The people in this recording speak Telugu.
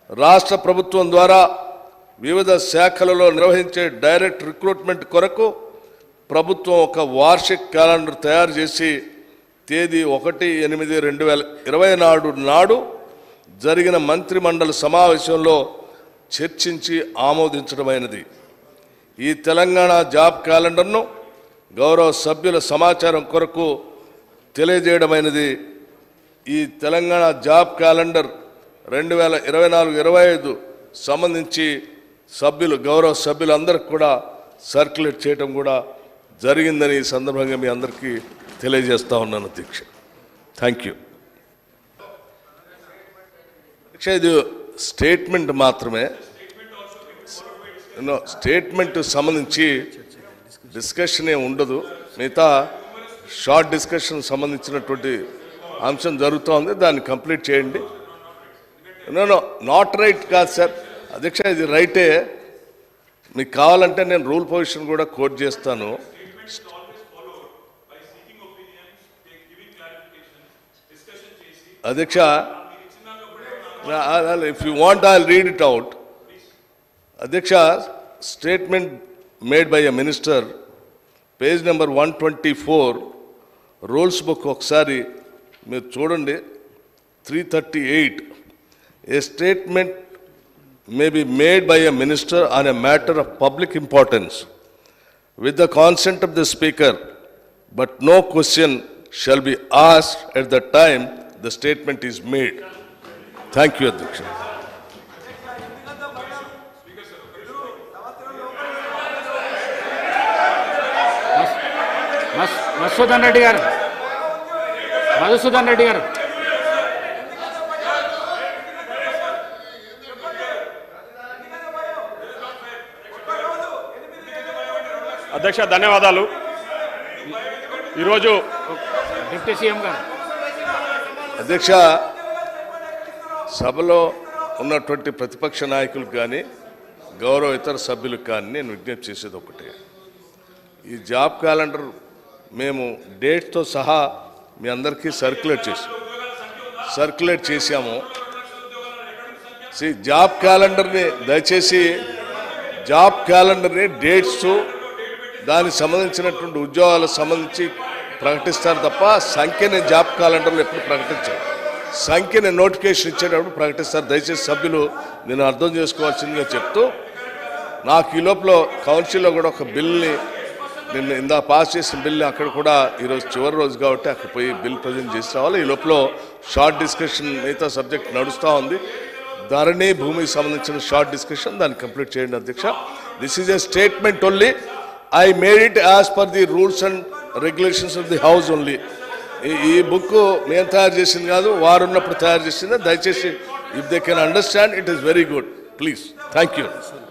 రాష్ట్ర ప్రభుత్వం ద్వారా వివిధ శాఖలలో నిర్వహించే డైరెక్ట్ రిక్రూట్మెంట్ కొరకు ప్రభుత్వం ఒక వార్షిక క్యాలెండర్ తయారు చేసి తేదీ 1/8/2020 నాడు జరిగిన మంత్రిమండలి సమావేశంలో చర్చించి ఆమోదించడమైనది. ఈ తెలంగాణ జాబ్ క్యాలెండర్ను గౌరవ సభ్యుల సమాచారం కొరకు తెలియజేయడమైనది. ఈ తెలంగాణ జాబ్ క్యాలెండర్ 2024-25 సంబంధించి గౌరవ సభ్యులందరికీ కూడా సర్క్యులేట్ చేయడం కూడా జరిగిందని ఈ సందర్భంగా మీ అందరికీ తెలియజేస్తా ఉన్నాను అధ్యక్ష. Thank you. అధ్యక్ష, ఇది స్టేట్మెంట్ మాత్రమే. స్టేట్మెంట్ సంబంధించి డిస్కషన్ ఉండదు. మిగతా షార్ట్ డిస్కషన్ సంబంధించినటువంటి అంశం జరుగుతోంది, దాన్ని కంప్లీట్ చేయండి. నాట్ రైట్ కాదు సార్ అధ్యక్ష, ఇది రైటే. మీకు కావాలంటే నేను రూల్ పొజిషన్ కూడా కోట్ చేస్తాను. అధ్యక్ష, if you want I will read it out. అధ్యక్ష, statement made by a minister, page number 124 rules book ఒకసారి మీరు చూడండి. 338 A statement may be made by a minister on a matter of public importance with the consent of the speaker, but no question shall be asked at the time the statement is made. Thank you, Adhyaksha. Madhusudan Reddy గారు అధ్యక్ష, ధన్యవాదాలు. ఈరోజు డిప్యూటీ సీఎం గారు. అధ్యక్ష, సభలో ఉన్నటువంటి ప్రతిపక్ష నాయకులకు కానీ గౌరవ ఇతర సభ్యులకు కానీ నేను విజ్ఞప్తి చేసేది ఒకటే. ఈ జాబ్ క్యాలెండర్ మేము డేట్తో సహా మీ అందరికీ సర్క్యులేట్ చేశాము. జాబ్ క్యాలెండర్ని దయచేసి డేట్స్ దానికి సంబంధించినటువంటి ఉద్యోగాలకు సంబంధించి ప్రకటిస్తారు తప్ప సంఖ్యని జాబ్ క్యాలెండర్లో ఎప్పుడు ప్రకటించారు. సంఖ్యని నోటిఫికేషన్ ఇచ్చేటప్పుడు ప్రకటిస్తారు. దయచేసి సభ్యులు నేను అర్థం చేసుకోవాల్సిందిగా చెప్తూ, నాకు ఈ లోపల కౌన్సిల్లో కూడా ఒక బిల్ని నిన్న ఇందా పాస్ చేసిన బిల్ని అక్కడ కూడా ఈరోజు చివరి రోజు కాబట్టి అక్కడ పోయి బిల్ ప్రజెంట్ చేసి రావాలి. ఈ లోపల షార్ట్ డిస్కషన్ మిగతా సబ్జెక్ట్ నడుస్తూ ఉంది. ధరణి భూమికి సంబంధించిన షార్ట్ డిస్కషన్ దాన్ని కంప్లీట్ చేయండి అధ్యక్ష. This is a statement only. I made it as per the rules and regulations of the house only. ఈ బుక్ మేము తయారు చేసింది కాదు, వారు ఉన్నప్పుడు తయారు చేసింది. దయచేసి if they can understand it is very good please. Thank you.